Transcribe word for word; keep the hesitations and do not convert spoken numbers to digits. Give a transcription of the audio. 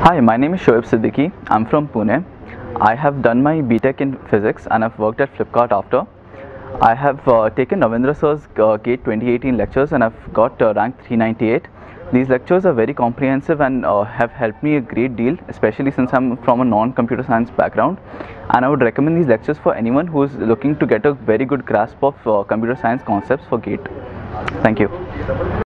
Hi, my name is Shoaib Siddiqui. I'm from Pune. I have done my B Tech in physics and I've worked at Flipkart after. I have uh, taken Ravindra sir's uh, GATE twenty eighteen lectures and I've got uh, rank three ninety-eight. These lectures are very comprehensive and uh, have helped me a great deal, especially since I'm from a non-computer science background. And I would recommend these lectures for anyone who is looking to get a very good grasp of uh, computer science concepts for GATE. Thank you.